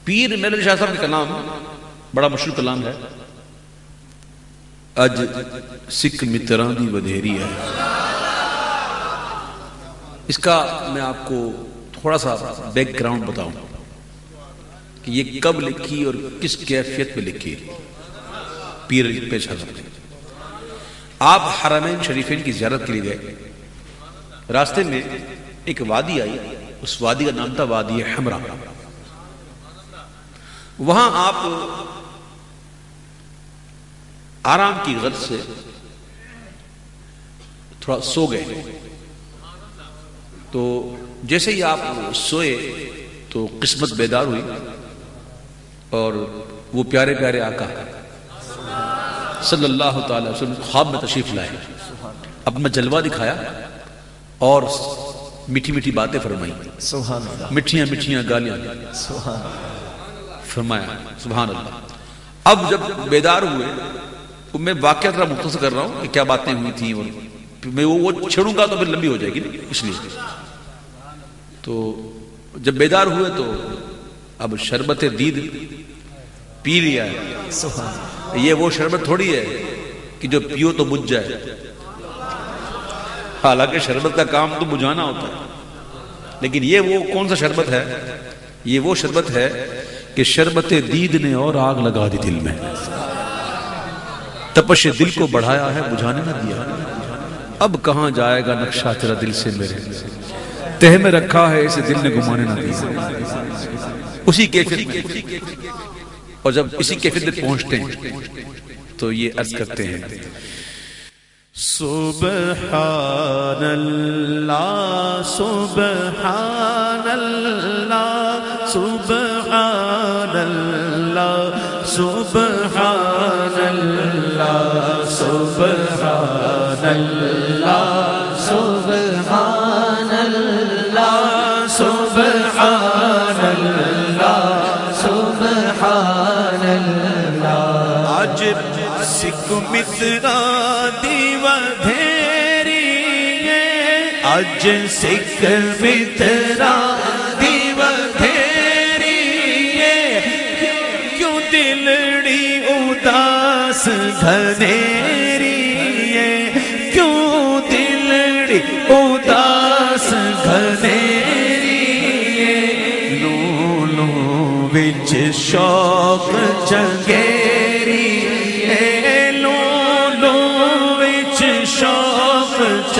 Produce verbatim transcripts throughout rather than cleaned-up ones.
پیر میرے علی شاہ صاحب کا کلام بڑا مشہور کلام ہے، اج سکھ متراں دی ودھیری ہے. اس کا میں آپ کو تھوڑا سا بیک گراؤنڈ بتاؤں کہ یہ کب لکھی اور کس کیفیت میں لکھی. پیر پیش حضرت آپ حرمین شریفین کی زیارت کے لیے گئے، راستے میں ایک وادی آئی، اس وادی کا نام تھا وادی حمرا. وہاں آپ آرام کی غرض سے تھوڑا سو گئے. تو جیسے ہی آپ سوئے تو قسمت بیدار ہوئی اور وہ پیارے پیارے آقا صلی اللہ تعالی وسلم خواب میں تشریف لائے، اپنا جلوہ دکھایا اور میٹھی میٹھی باتیں فرمائی، سبحان اللہ، مٹھیاں مٹھیاں گالیاں سبحان اللہ فرمایا. سبحان اللہ. اب جب بیدار ہوئے تو میں واقعہ ذرا مختصر کر رہا ہوں کہ کیا باتیں ہوئی تھیں، اور میں وہ چھڑوں گا تو پھر لمبی ہو جائے گی اس لیے. تو جب بیدار ہوئے تو اب شربت دید پی لیا ہے. سبحان اللہ، یہ وہ شربت تھوڑی ہے کہ جو پیو تو بجھ جائے، حالانکہ شربت کا کام تو بجھانا ہوتا ہے، لیکن یہ وہ کون سا شربت ہے؟ یہ وہ شربت ہے کہ شربت دید نے اور آگ لگا دی دل میں، تپش دل کو بڑھایا ہے بجھانے نہ دیا. اب کہاں جائے گا نقشہ تیرا دل سے میرے، تہ میں رکھا ہے اسے دل نے گمانے نہ دیا. اسی کیفیت میں، اور جب اسی کیفیت میں پہنچتے ہیں تو یہ عرض کرتے ہیں سبحان اللہ سبحان اللہ سبحان اللہ سبحان اللہ سبحان اللہ سبحان اللہ سبحان اللہ سبحان اللہ. آج سکھ متراں دی ودھیری ہے، آج سکھ متراں دی ودھیری ہے، کیوں دلڑی اداس گھنیری ہے، کیوں دلڑی اداس گھنیری ہے، لو لو وچ شوق چنگیری ہے، لو لو وچ شوق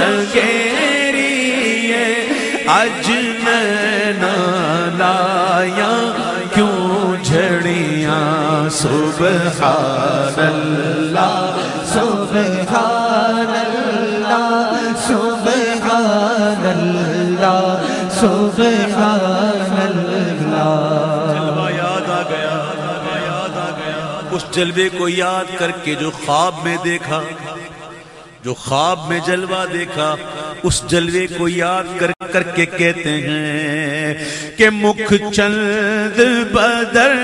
چنگیری ہے، اج نینا لایا کیوں جھڑیاں. سبحان اللہ سبحان اللہ سبحان اللہ سبحان اللہ. جلوہ یاد آ گیا، یاد آ گیا اس جلوے کو یاد کر کے جو خواب میں دیکھا، جو خواب میں جلوہ دیکھا، اس جلوے کو یاد کر کر کے کہتے ہیں کہ مکھ چند بدر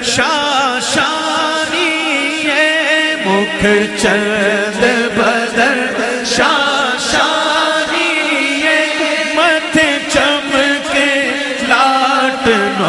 شاشانی ہے، مکھ چند بدر شاشانی ہے، متھے چمکے لاٹ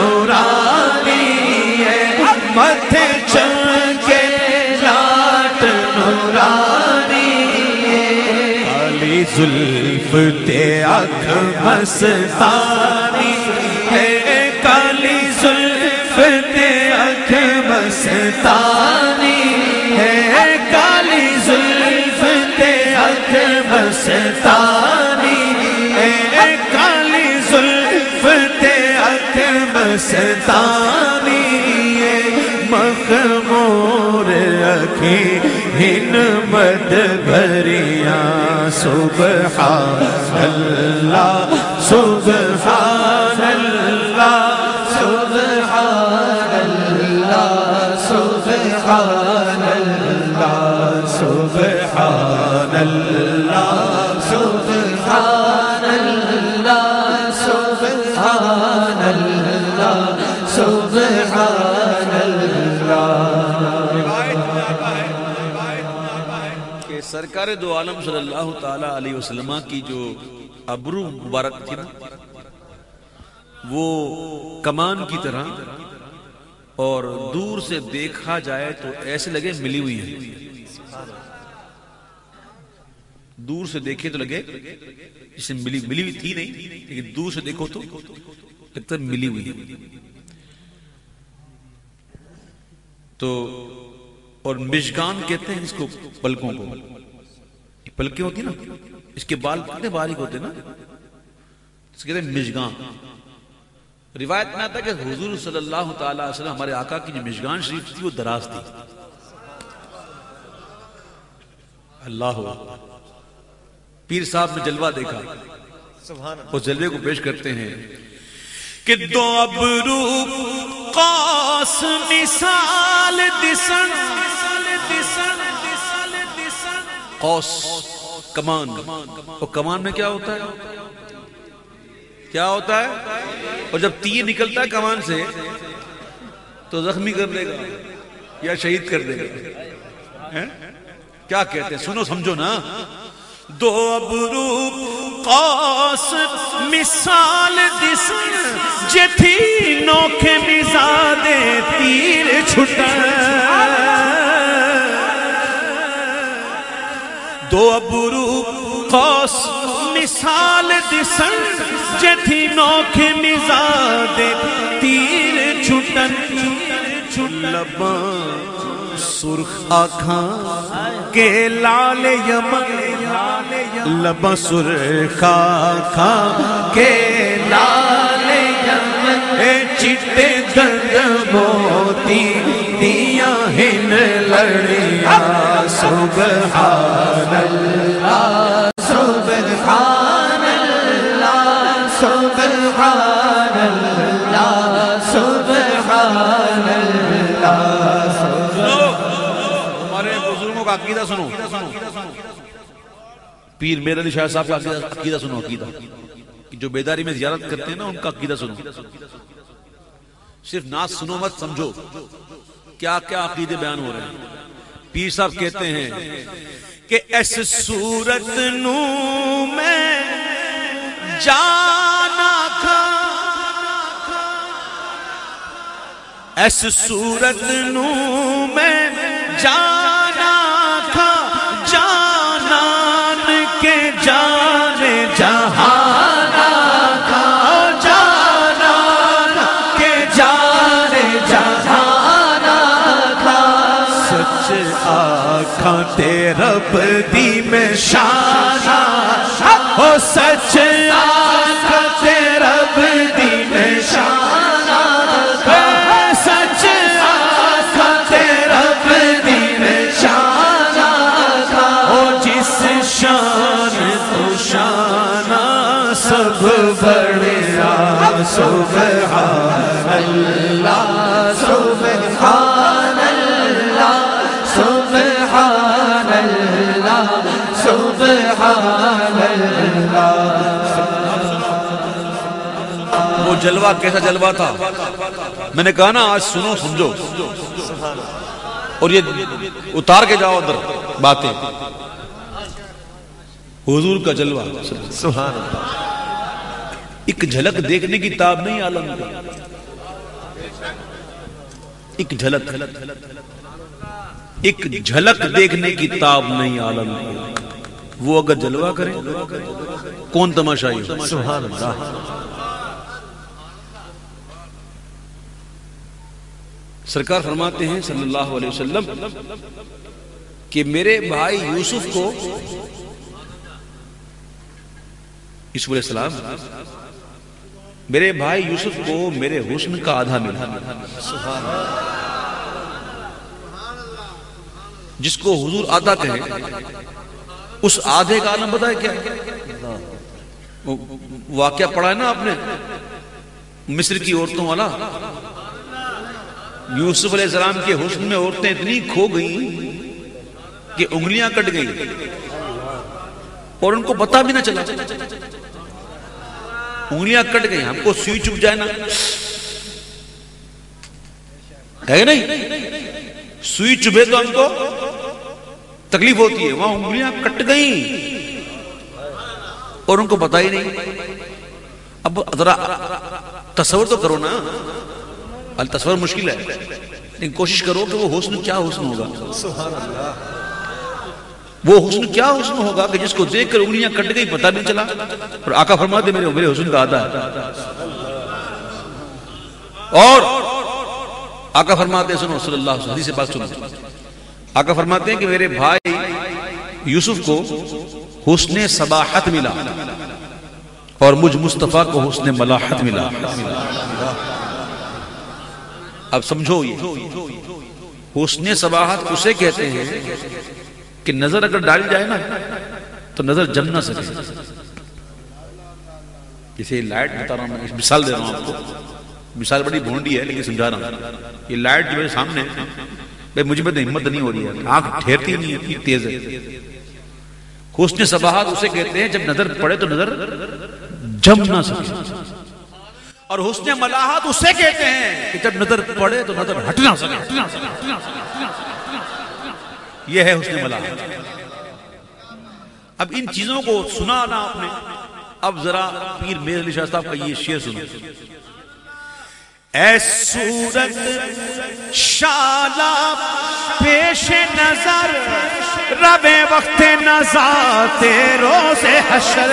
نورانی ہے، متھے چمکے لاٹ نورانی ہے، کالی زلف تے آنکھ مستانی ہے، کالی زلف تے آنکھ مستانی ہے، کالی زلف تے آنکھ مستانی ہے، کالی زلف تے آنکھ مستانی ہے، مخمور اکھیں ہن مد بھریاں. سبحان اللہ سبحان اللہ سبحان اللہ سبحان اللہ سبحان اللہ سبحان اللہ سبحان اللہ سبحان اللہ. کہ سرکار دو عالم صلی اللہ تعالی علیہ وسلم کی جو ابرو مبارک تھی نا، وہ کمان کی طرح اور دور سے دیکھا جائے تو ایسے لگے ملی ہوئی ہیں. دور سے دیکھے تو لگے جسے ملی ملی ہوئی تھی نہیں، لیکن دور سے دیکھو تو لگتا ہے ملی ہوئی ہے. تو اور مشگان کہتے ہیں اس کو، پلکوں کو. پلکیں ہوتی ہیں نا، اس کے بال کتنے باریک ہوتے ہیں نا، اس کہتے ہیں مشگان. روایت میں آتا ہے کہ حضور صلی اللہ تعالی علیہ وسلم ہمارے آقا کی جو مشگان شریف تھی وہ دراز تھی. اللہ ہو. پیر صاحب نے جلوہ دیکھا، اس جلوے کو پیش کرتے ہیں کہ دو ابرو قوس مثال دسن. قوس کمان، اور کمان میں کیا ہوتا ہے؟ کیا ہوتا ہے؟ اور جب تیر نکلتا ہے کمان سے تو زخمی کر دے گا یا شہید کر دے گا. کیا کہتے ہیں؟ سنو سمجھو نا. دو ابرو قوس مثال دسن جتھی نوکھے مزادے تیر چھٹن. دو ابرو قوس مثال دسن جتھی نوکھے مزادے تیر چھٹن. لباں سرخ آنکھاں کے لال یمن، لباں سرخ آنکھاں کے لال یمن، چٹے گند موتی دیاں ہن لڑیاں. سبحان اللہ سبحان اللہ سبحان اللہ سبحان اللہ. کا عقیدہ سنو، پیر میرے علی شاہ صاحب کا عقیدہ سنو. عقیدہ جو بیداری میں زیارت کرتے ہیں نا ان کا عقیدہ سنو. صرف ناز سنو مت، سمجھو کیا کیا عقیدے بیان ہو رہے ہیں. پیر صاحب کہتے ہیں کہ ایس صورت نو میں جانا کھا، ایس صورت نو میں جانا تھا، جانان کے جانے جہانا تھا، جانان کے جانے جہانا تھا. سچ آنکھاں تے رب دی میں شانا، او سچ آنکھاں تے رب دی میں شانا تھا. سچ آنکھاں تے رب دی میں شانا تھا. او جس شان تو شانہ سب بڑیا. سبحان اللہ سبحان اللہ سبحان اللہ سبحان اللہ. وہ جلوہ کیسا جلوہ تھا؟ میں نے کہا نا آج سنو سمجھو اور یہ اتار کے جاؤ ادھر باتیں. حضور کا جلوہ سبحان اللہ. ایک جھلک دیکھنے کی تاب نہیں عالم کا، ایک جھلک ایک جھلک دیکھنے کی تاب نہیں عالم کا. وہ اگر جلوہ کرے کون تماشائی؟ سبحان اللہ. سرکار فرماتے ہیں صلی اللہ علیہ وسلم کہ میرے بھائی یوسف کو، یوسف علیہ السلام، میرے بھائی یوسف کو میرے حسن کا آدھا ملا. جس کو حضور آدھا کہے اس آدھے کا عالم بتائے کیا واقعہ پڑھا ہے نا آپ نے مصر کی عورتوں والا. یوسف علیہ السلام کے حسن میں عورتیں اتنی کھو گئیں کہ انگلیاں کٹ گئیں اور ان کو پتہ بھی نہ چلا. انگلیاں کٹ گئیں. ہم کو سوئی چپ جائے نا، کہے نہیں سوئی چبھے تو ہم کو تکلیف ہوتی ہے، وہاں انگلیاں کٹ گئیں اور ان کو پتہ ہی نہیں. اب ذرا تصور تو کرو نا، التصور مشکل ہے، لیکن کوشش کرو کہ وہ حسن کیا حسن ہوگا، سبحان اللہ، وہ حسن کیا حسن ہوگا کہ جس کو دیکھ کر انگلیاں کٹ گئی پتہ نہیں چلا، اور آقا فرماتے میرے میرے حسن کا آدھا ہے. اور آقا فرماتے ہیں سنو صلی اللہ علیہ وسلم، حدیث سے بات سنو، آقا فرماتے ہیں کہ میرے بھائی یوسف کو حسن صباحت ملا اور مجھ مصطفیٰ کو حسن ملاحت ملا. اب سمجھو یہ حسن صباحت اسے کہتے ہیں کہ نظر اگر ڈالی جائے نا تو نظر جم نہ سکے. جیسے لائٹ بتا رہا ہوں میں، مثال دے رہا ہوں آپ کو، مثال بڑی بھونڈی ہے لیکن سمجھا رہا ہوں. یہ لائٹ جو میرے سامنے بھائی مجھے میں ہمت نہیں ہو رہی ہے، آنکھ ٹھہرتی نہیں ہے، اتنی تیز ہے. حسن صباحت اسے کہتے ہیں جب نظر پڑے تو نظر جم نہ سکے، اور حسن ملاحت اسے کہتے ہیں کہ جب نظر پڑے تو نظر ہٹ نہ سکے. یہ ہے حسن ملاحت. اب ان چیزوں کو سنا نا آپ نے، اب ذرا پیر میر علی شاہ صاحب کا یہ شعر سنو. اے صورت شالا پیش نظر رب وقت نزات روز حشر،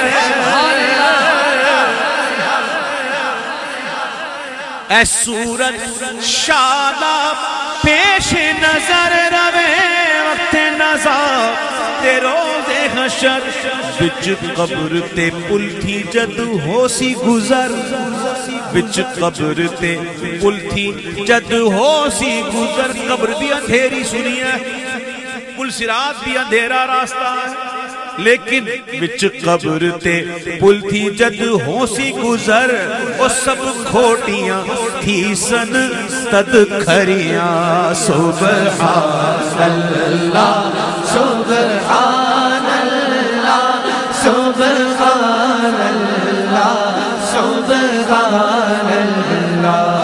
اے صورت شالا پیش نظر رب وقت نزات روز حشر، بچ قبر تے پل تھی جد ہو سی گزر، بچ قبر تے پل تھی جد ہو سی گزر. قبر بھی اندھیری سنی ہے، پل صراط بھی اندھیرا راستہ ہے، لیکن بچ قبر تے پل تھی جد ہو سی گزر، وہ سب کھوٹیاں تھی سن تد کھریاں. سبحان اللہ سبحان اللہ سبحان اللہ سبحان اللہ.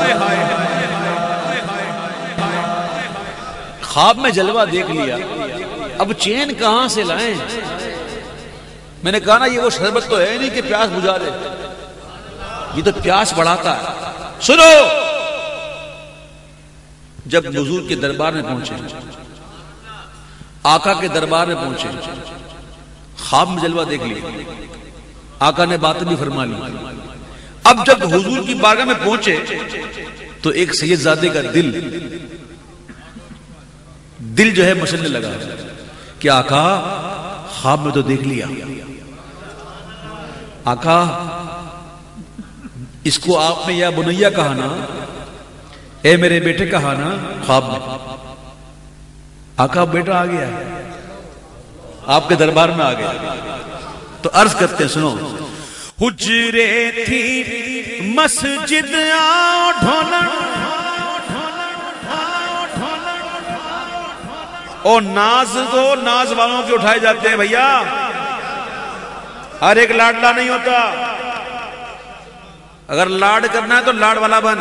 خواب میں جلوہ دیکھ لیا، اب چین کہاں سے لائیں؟ میں نے کہا نا یہ وہ شربت تو ہے نہیں کہ پیاس بجھا دے، یہ تو پیاس بڑھاتا ہے. سنو، جب حضور کے دربار میں پہنچے، آقا کے دربار میں پہنچے، خواب میں جلوہ دیکھ لیا، آقا نے بات بھی فرما لی. اب جب حضور کی بارگاہ میں پہنچے تو ایک سید زادے کا دل دل جو ہے مچلنے لگا کہ آقا خواب میں تو دیکھ لیا، آقا اس کو آپ نے یا بنیا کہا نا، اے میرے بیٹے کہا نا خواب میں. آقا بیٹا آ گیا ہے، آپ کے دربار میں آ گیا. تو عرض کرتے ہیں سنو. حجرے تھی مسجد آؤ ڈھولن، او ناز دو ناز والوں کے اٹھائے جاتے ہیں بھیا، ہر ایک لاڈلا نہیں ہوتا. اگر لاڈ کرنا ہے تو لاڈ والا بن.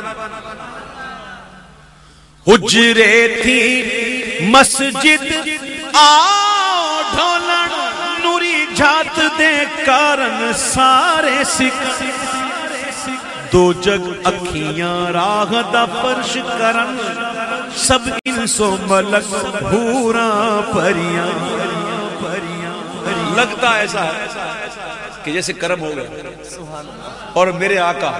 حجرے تھی مسجد آؤ ڈھولن، نوری جھات دے کارن سارے سکھ، دو جگ اکھیاں راہ دا فرش کرن، سب انسو ملک بھوراں پریاں. لگتا ایسا ہے کہ جیسے کرم ہو گیا، اور میرے آقا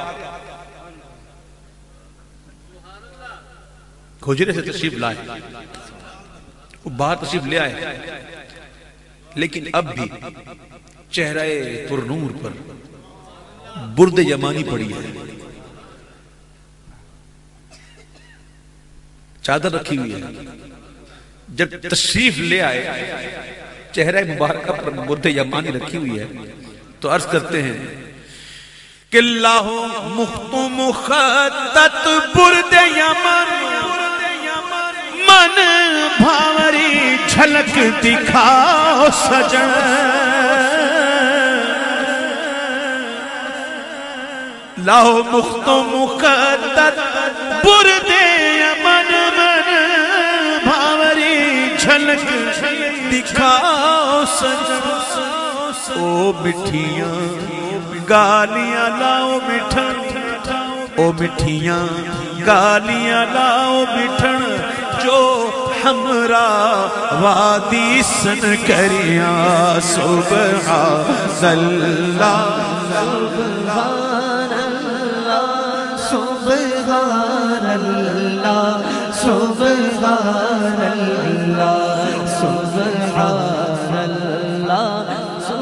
حجرے سے تشریف لائے، وہ باہر تشریف لے آئے، لیکن اب بھی چہرہ پر نور پر برد یمانی پڑی ہے، چادر رکھی ہوئی ہے. جب تشریف لے آئے چہرہ مبارکہ پر برد یمانی رکھی ہوئی ہے تو عرض کرتے ہیں کہ اللہ مخت مخطط برد یمن، من بھاوری جھلک دکھاؤ سجن، لاؤ مخت مخطط برد یمن، من بھاوری جھلک دکھاؤ سجن. او مٹھیاں گالیاں لاؤ مٹھا، او مٹھیاں گالیاں لاؤ بٹھن جو ہمرا وادی سن کریاں سبحان اللہ سبحان اللہ سبحان اللہ سبحان اللہ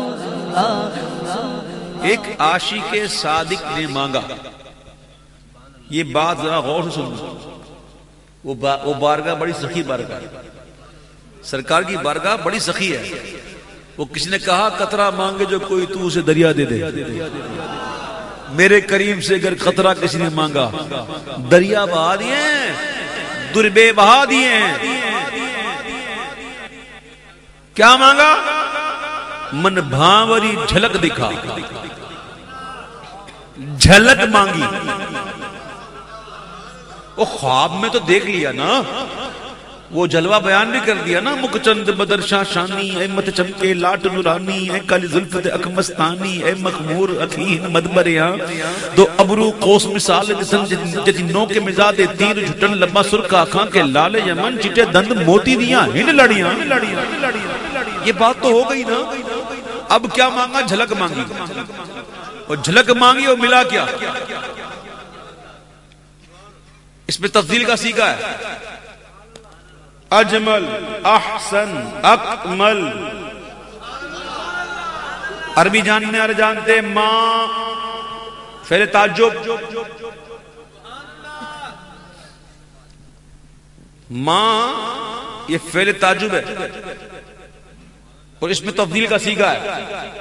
سبحان ایک عاشق صادق نے مانگا، یہ بات ذرا غور سے سنو، وہ با وہ بارگاہ بڑی سخی بارگاہ، سرکار کی بارگاہ بڑی سخی ہے۔ وہ کسی نے کہا قطرہ مانگے جو کوئی تو اسے دریا دے دے، میرے کریم سے اگر قطرہ کسی نے مانگا دریا بہا دیے، دربے بہا دیے۔ کیا مانگا؟ من بھاوری جھلک دکھا، جھلک مانگی۔ وہ خواب میں تو دیکھ لیا نا، وہ جلوہ بیان بھی کر دیا نا، مکھ چند بدر شاہ شانی، اے مت چمکے لاٹ نورانی، اے کالی زلفت اکمستانی، اے مخمور اکھین مدبریاں، دو ابرو قوس مثال جسن جتی نو کے مزاد تیر جھٹن لبا سرکا کھان کے لال یمن چٹے دند موتی دیاں ہن لڑیاں۔ یہ بات تو ہو گئی نا، اب کیا مانگا؟ جھلک مانگی، اور جھلک مانگی اور ملا کیا؟ اس میں تفضیل کا سیکھا ہے، اجمل احسن اکمل۔ عربی جاننے اور جانتے ماں فعل تعجب، ماں یہ فعل تعجب ہے، اور اس میں تفضیل کا سیکھا ہے۔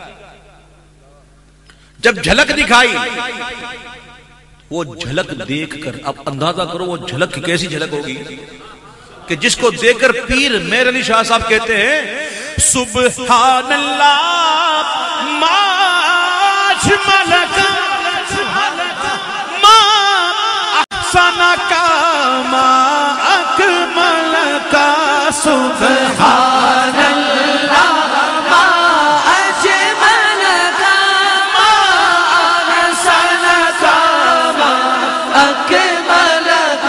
جب جھلک دکھائی، وہ جھلک دیکھ کر اب اندازہ کرو وہ جھلک کیسی جھلک ہوگی کہ جس کو دیکھ کر پیر میر علی شاہ صاحب کہتے ہیں سبحان اللہ ما اجملک ما احسنک ما اکملک سبحان اللہ ما اجملک ما احسنک ما اکملک۔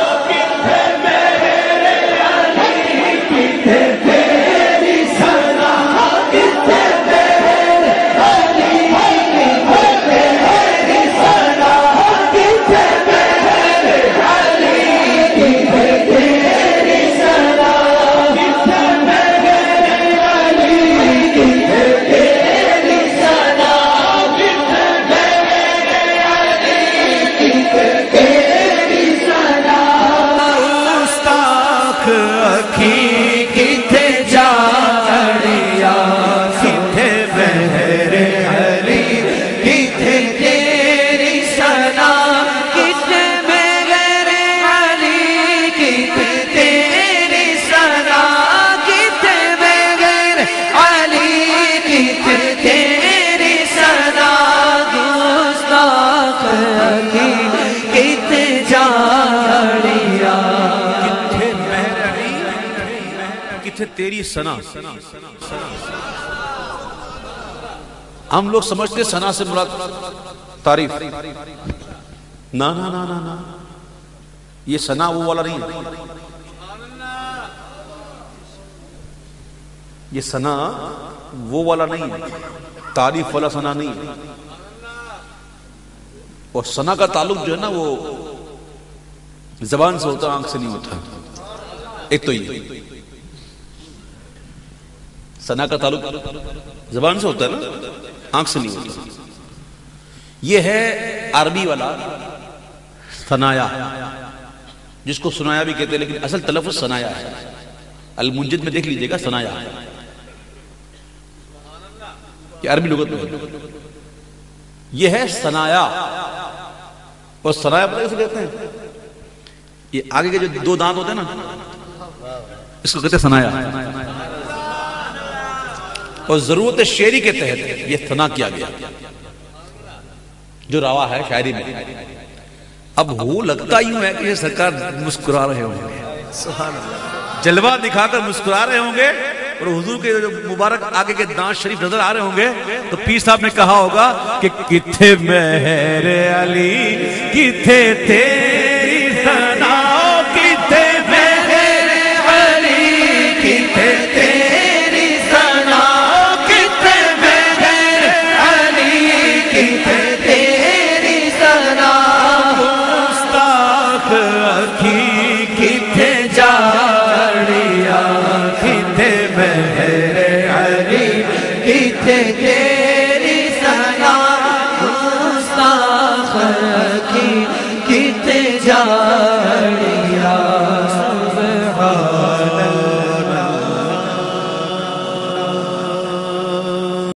تیری سنا۔ ہم لوگ سمجھتے سنا سے مراد تعریف، نا نا نا نا نا، یہ سنا وہ والا نہیں ہے، یہ سنا وہ والا نہیں ہے، تعریف والا سنا نہیں ہے۔ اور سنا کا تعلق جو ہے نا وہ زبان سے ہوتا، آنکھ سے نہیں ہوتا۔ ایک تو یہ سنا کا تعلق زبان سے ہوتا ہے نا، آنکھ سے نہیں ہوتا۔ یہ ہے عربی والا ثنایا، جس کو سنایا بھی کہتے ہیں، لیکن اصل تلفظ ثنایا ہے۔ المنجد میں دیکھ لیجئے گا ثنایا، یہ عربی لغت میں یہ ہے ثنایا۔ اور ثنایا پتہ کیسے کہتے ہیں؟ یہ آگے کے جو دو دانت ہوتے ہیں نا، اس کو کہتے ہیں ثنایا، اور ضرورت شعری کے تحت یہ ثنا کیا گیا جو روا ہے شاعری میں۔ اب ہو لگتا یوں ہے کہ یہ سرکار مسکرا رہے ہوں گے، جلوہ دکھا کر مسکرا رہے ہوں گے، اور حضور کے جو مبارک آگے کے دانت شریف نظر آ رہے ہوں گے تو پیر صاحب نے کہا ہوگا کہ کتھے مہر علی کتھے تیری ثنا کتھے مہر علی کتھے تیری ثنا کتھے مہر علی کتھے تیری ثنا گستاخ اکھی کتھے جاڑیا کتھے مہر علی کتھے تیری ثنا گستاخ اکھی کتھے جاڑیا